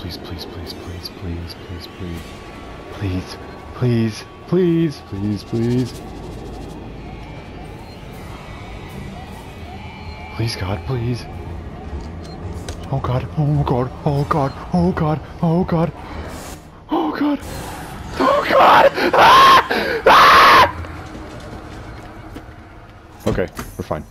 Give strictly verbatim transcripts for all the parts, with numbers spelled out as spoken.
please, please, please, please, please, please, please. Please, please, please, please, please. Please, God, please. Oh God, oh God, oh God, oh God, oh God. Oh God. Oh God! Ah! Ah! Okay, we're fine.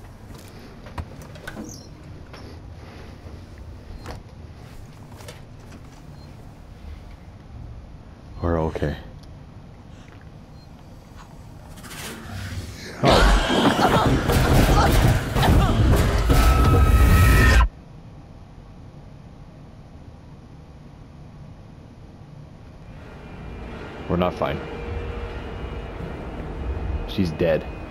We're okay. We're not fine. She's dead.